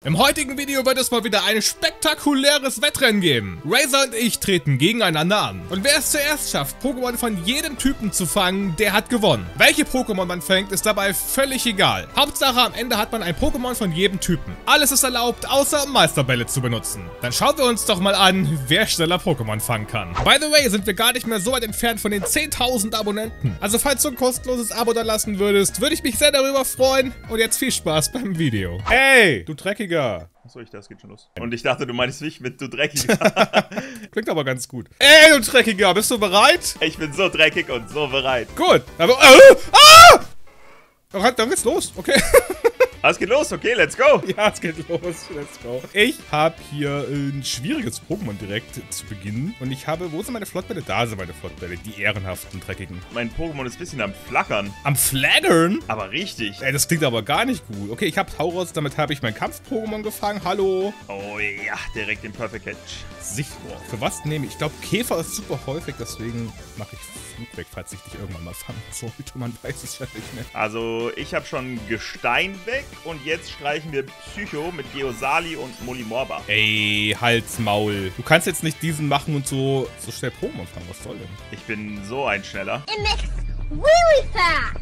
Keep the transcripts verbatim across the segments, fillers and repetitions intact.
Im heutigen Video wird es mal wieder ein spektakuläres Wettrennen geben. Razor und ich treten gegeneinander an. Und wer es zuerst schafft, Pokémon von jedem Typen zu fangen, der hat gewonnen. Welche Pokémon man fängt, ist dabei völlig egal. Hauptsache, am Ende hat man ein Pokémon von jedem Typen. Alles ist erlaubt, außer um Meisterbälle zu benutzen. Dann schauen wir uns doch mal an, wer schneller Pokémon fangen kann. By the way, sind wir gar nicht mehr so weit entfernt von den zehntausend Abonnenten. Also falls du ein kostenloses Abo da lassen würdest, würde ich mich sehr darüber freuen. Und jetzt viel Spaß beim Video. Hey, du Dreckiger. Achso, ich dachte, es geht schon los. Und ich dachte, du meinst mich mit du Dreckiger. Klingt aber ganz gut. Ey, du Dreckiger, bist du bereit? Ich bin so dreckig und so bereit. Gut. Aber, äh, ah! Dann geht's los, okay. Ah, es geht los, okay, let's go. Ja, es geht los, let's go. Ich habe hier ein schwieriges Pokémon direkt zu Beginn. Und ich habe, wo sind meine Flottbälle? Da sind meine Flottbälle, die ehrenhaften, dreckigen. Mein Pokémon ist ein bisschen am Flackern. Am Flaggern? Aber richtig. Ey, das klingt aber gar nicht gut. Okay, ich habe Tauros, damit habe ich mein Kampf-Pokémon gefangen. Hallo. Oh ja, direkt den Perfect Catch. Sicher. Für was nehme ich? Ich glaube, Käfer ist super häufig, deswegen mache ich Flug weg, falls ich dich irgendwann mal fangen sollte. Man weiß es ja nicht mehr. Also, ich habe schon Gestein weg und jetzt streichen wir Psycho mit Geosali und Molimorba. Ey, Hals, Maul. Du kannst jetzt nicht diesen machen und so, so schnell Pokémon fangen. Was soll denn? Ich bin so ein Schneller. It makes really fast.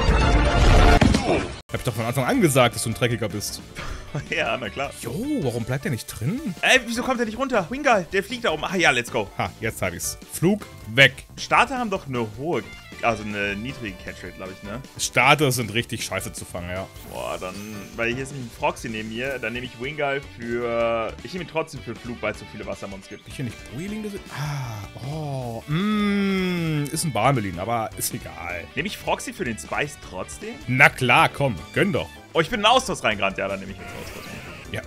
Hab ich doch von Anfang an gesagt, dass du ein Dreckiger bist. Ja, na klar. Jo, warum bleibt der nicht drin? Ey, wieso kommt der nicht runter? Wingull, der fliegt da oben. Ah ja, let's go. Ha, jetzt hab ich's. Flug weg. Starter haben doch eine hohe, also eine niedrige Catchrate, glaube ich, ne? Starter sind richtig scheiße zu fangen, ja. Boah, dann, weil hier ist nämlich ein Froxy neben mir, dann nehme ich Wingull für, ich nehme ihn trotzdem für Flug, weil es so viele Wassermons gibt. Ich hier nicht Boiling gesehen? Ah, oh, mmm, ist ein Barmelin, aber ist egal. Nehme ich Froxy für den Spice trotzdem? Na klar, komm, gönn doch. Oh, ich bin in Austausch reingerannt. Ja, dann nehme ich jetzt Austausch. Ja.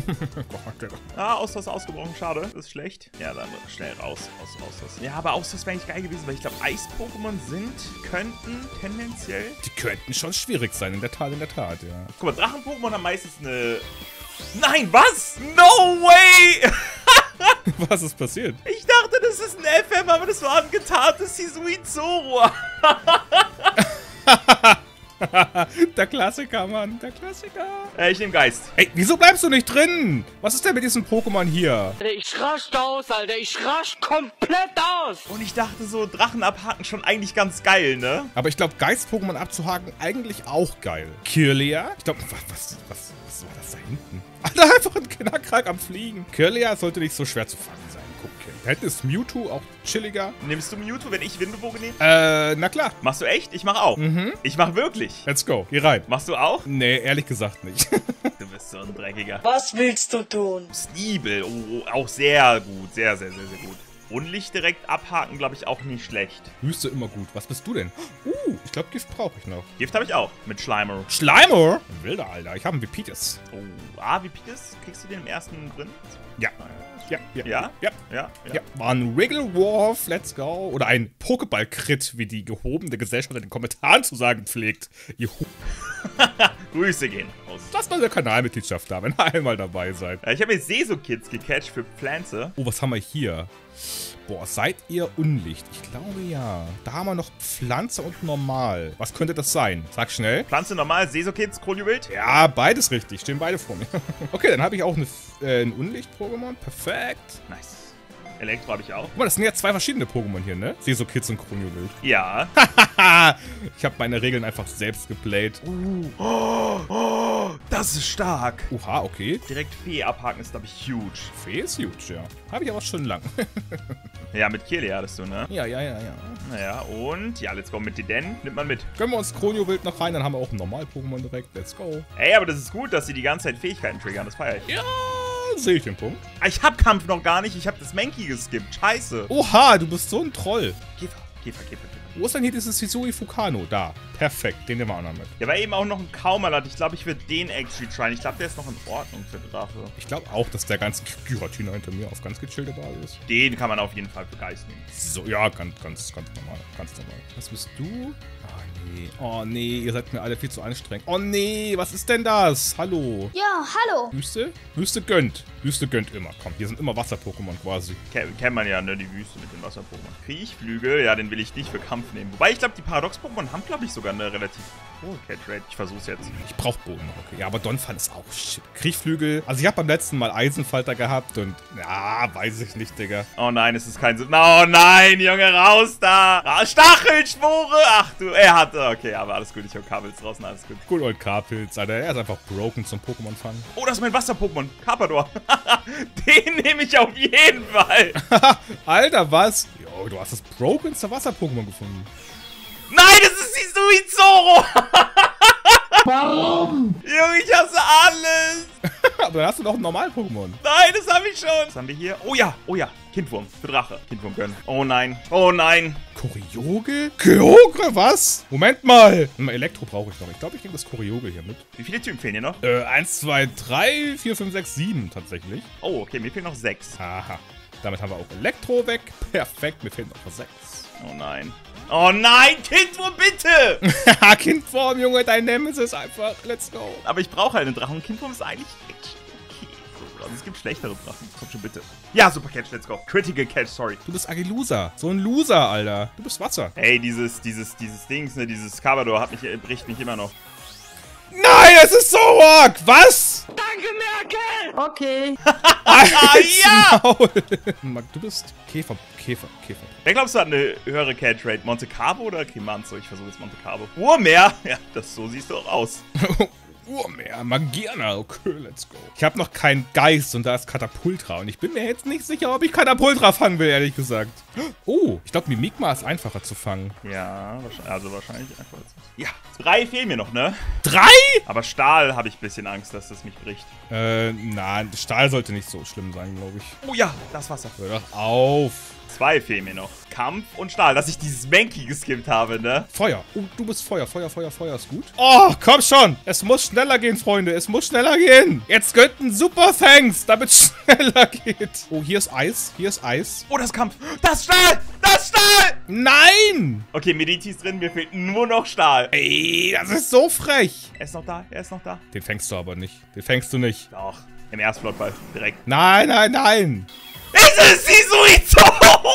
Ah, Austausch ausgebrochen. Schade. Das ist schlecht. Ja, dann schnell raus. Aus Austausch. Ja, aber Austausch wäre eigentlich geil gewesen, weil ich glaube, Eis-Pokémon sind, könnten tendenziell... Die könnten schon schwierig sein, in der Tat, in der Tat, ja. Guck mal, Drachen-Pokémon haben meistens eine... Nein, was? No way! Was ist passiert? Ich dachte, das ist ein F M, aber das war ein getarntes Hisuizuru. Der Klassiker, Mann. Der Klassiker. Äh, ich nehme Geist. Ey, wieso bleibst du nicht drin? Was ist denn mit diesem Pokémon hier? Ich rasch aus, Alter. Ich rasch komplett aus. Und ich dachte so, Drachen abhaken schon eigentlich ganz geil, ne? Aber ich glaube, Geist-Pokémon abzuhaken eigentlich auch geil. Kirlia? Ich glaube, was, was, was, was war das da hinten? Alter, einfach ein Knackrack am Fliegen. Kirlia sollte nicht so schwer zu fangen sein. Guck, hier. Da hinten ist Mewtwo, auch chilliger. Nimmst du Mewtwo, wenn ich Windelbogen nehme? Äh, na klar. Machst du echt? Ich mach auch. Mhm. Ich mach wirklich. Let's go. Geh rein. Machst du auch? Nee, ehrlich gesagt nicht. Du bist so ein Dreckiger. Was willst du tun? Sneebel. Oh, auch sehr gut. Sehr, sehr, sehr, sehr gut. Unlicht direkt abhaken, glaube ich, auch nicht schlecht. Wüste immer gut. Was bist du denn? Uh, ich glaube, Gift brauche ich noch. Gift habe ich auch. Mit Schleimer. Schleimer? Ein wilder, Alter. Ich habe einen Vipitas. Oh, ah, Vipitas? Kriegst du den im ersten drin? Ja. Ja, ja, Ja? ja, Ja? ja. ja. War ein Wigglewolf, let's go. Oder ein Pokéball-Crit, wie die gehobene Gesellschaft in den Kommentaren zu sagen pflegt. Juhu. Grüße gehen raus. Lass mal eine Kanalmitgliedschaft da, wenn ihr einmal dabei seid. Ich habe jetzt Seso-Kids gecatcht für Pflanze. Oh, was haben wir hier? Boah, seid ihr Unlicht? Ich glaube ja. Da haben wir noch Pflanze und Normal. Was könnte das sein? Sag schnell. Pflanze normal, Seso-Kids, Kronjuwelt? Ja, beides richtig. Stehen beide vor mir. Okay, dann habe ich auch eine, äh, ein Unlicht-Pokémon. Perfekt. Nice. Elektro habe ich auch. Guck mal, das sind ja zwei verschiedene Pokémon hier, ne? Seso-Kids und Kronjuwelt. Ja. Ich habe meine Regeln einfach selbst geplayt. Uh. Oh, oh, das ist stark. Oha, okay. Direkt Fee abhaken ist, glaube ich, huge. Fee ist huge, ja. Habe ich aber schon lang. Ja, mit Kirlia hattest du, ne? Ja, ja, ja, ja. Naja, und ja, let's go mit Den. Nimmt man mit. Gönnen wir uns Kronjuwelt noch rein, dann haben wir auch ein Normal-Pokémon direkt. Let's go. Ey, aber das ist gut, dass sie die ganze Zeit Fähigkeiten triggern. Das feiere ich. Ja, sehe ich den Punkt. Ich hab Kampf noch gar nicht. Ich hab das Mankey geskippt. Scheiße. Oha, du bist so ein Troll. Käfer, Käfer, Käfer, Käfer. Wo ist denn hier dieses Hisui Fukano? Da. Perfekt, den nehmen wir auch noch mit. Ja, war eben auch noch ein Kaumalat. Ich glaube, ich würde den actually tryen. Ich glaube, der ist noch in Ordnung für Drache. Ich glaube auch, dass der ganze Giratina hinter mir auf ganz gechillte Basis. Den kann man auf jeden Fall für Geist nehmen. So, ja, ganz, ganz, ganz normal. Ganz normal. Was bist du? Oh nee. Oh nee, ihr seid mir alle viel zu anstrengend. Oh nee, was ist denn das? Hallo. Ja, hallo. Wüste? Wüste gönnt. Wüste gönnt immer. Komm, hier sind immer Wasser-Pokémon quasi. Ken kennt man ja, ne? Die Wüste mit den Wasser-Pokémon. Kriechflügel, ja, den will ich nicht für Kampf nehmen. Wobei, ich glaube, die Paradox-Pokémon haben, glaube ich, sogar eine relativ hohe Catch-Rate. Ich versuch's jetzt. Ich brauch Boden noch, okay. Ja, aber Donphan ist auch shit. Kriechflügel. Also ich habe beim letzten Mal Eisenfalter gehabt und ja, weiß ich nicht, Digga. Oh nein, es ist kein Sinn. Oh nein, Junge, raus da. Ah, Stachelspore. Ach du, er hatte. Okay, aber alles gut. Ich hab Kabels draußen, alles gut. Good old Carpilz, Alter. Er ist einfach broken zum Pokémon fangen. Oh, das ist mein Wasser-Pokémon. Carpador. Den nehme ich auf jeden Fall. Alter, was? Jo, du hast das brokenste Wasser-Pokémon gefunden. Nein, das ist die Suizoro. Warum? Junge, ich hasse alles. Aber dann hast du doch ein normales Pokémon. Nein, das habe ich schon. Was haben wir hier? Oh ja, oh ja. Kindwurm für Drache. Kindwurm gönnen. Oh nein. Oh nein. Koryoge? Kyogre, was? Moment mal. Elektro brauche ich noch. Ich glaube, ich nehme das Koryoge hier mit. Wie viele Typen fehlen hier noch? Äh, eins, zwei, drei, vier, fünf, sechs, sieben tatsächlich. Oh, okay, mir fehlen noch sechs. Aha. Damit haben wir auch Elektro weg. Perfekt, mir fehlen noch sechs. Oh nein. Oh nein, Kindwurm, bitte! Haha, Kindform, Junge, dein Nemesis einfach. Let's go. Aber ich brauche halt einen Drachen. Kindwurm ist eigentlich echt okay. So, also es gibt schlechtere Drachen. Komm schon, bitte. Ja, super Catch, let's go. Critical Catch, sorry. Du bist Agilusa. So ein Loser, Alter. Du bist Wasser. Hey, dieses, dieses, dieses Dings, ne, dieses Carpador hat mich, äh, bricht mich immer noch. Nein, es ist Zoroark! Was? Danke, Merkel! Okay. Ah, ja! Maul. Du bist Käfer, Käfer, Käfer. Wer glaubst du hat eine höhere Catch-Rate? Monte Carlo oder Kimanzo? Ich versuche jetzt Monte Carlo. Urmeer? Ja, das, so siehst du auch aus. Urmeer, Magierna, okay, let's go. Ich habe noch keinen Geist und da ist Katapultra und ich bin mir jetzt nicht sicher, ob ich Katapultra fangen will, ehrlich gesagt. Oh, ich glaube, Mimikma ist einfacher zu fangen. Ja, also wahrscheinlich einfach. Ja, drei fehlen mir noch, ne? Drei? Aber Stahl habe ich ein bisschen Angst, dass das mich bricht. Äh, nein, Stahl sollte nicht so schlimm sein, glaube ich. Oh ja, das Wasser. Hör doch auf. Zwei fehlen mir noch. Kampf und Stahl, dass ich dieses Mankey geskippt habe, ne? Feuer. Oh, du bist Feuer. Feuer, Feuer, Feuer ist gut. Oh, komm schon. Es muss schneller gehen, Freunde. Es muss schneller gehen. Jetzt gönnten Super Thanks, damit es schneller geht. Oh, hier ist Eis. Hier ist Eis. Oh, das Kampf. Das Stahl! Das Stahl! Nein! Okay, Mediti ist drin. Mir fehlt nur noch Stahl. Ey, das ist so frech. Er ist noch da. Er ist noch da. Den fängst du aber nicht. Den fängst du nicht. Doch. Im Erstflottball. Direkt. Nein, nein, nein. Es ist die Suizoro!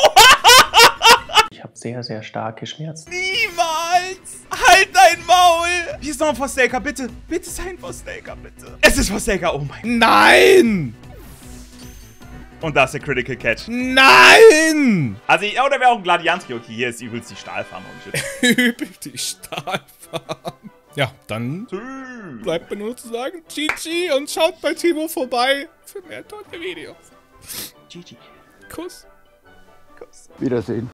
Ich habe sehr, sehr starke Schmerzen. Niemals! Halt dein Maul! Hier ist noch ein Forsaker, bitte. Bitte sei ein Forsaker, bitte. Es ist Forsaker, oh mein. Nein! Und da ist der Critical Catch. Nein! Also, ich, oder wäre auch ein Gladianski. Okay, hier ist übelst die Stahlfarm und shit. Übel die Stahlfarm. Ja, dann Tschüss. bleibt mir nur zu sagen, G G und schaut bei Timo vorbei für mehr tolle Videos. G G. Kuss. Kuss. Wiedersehen.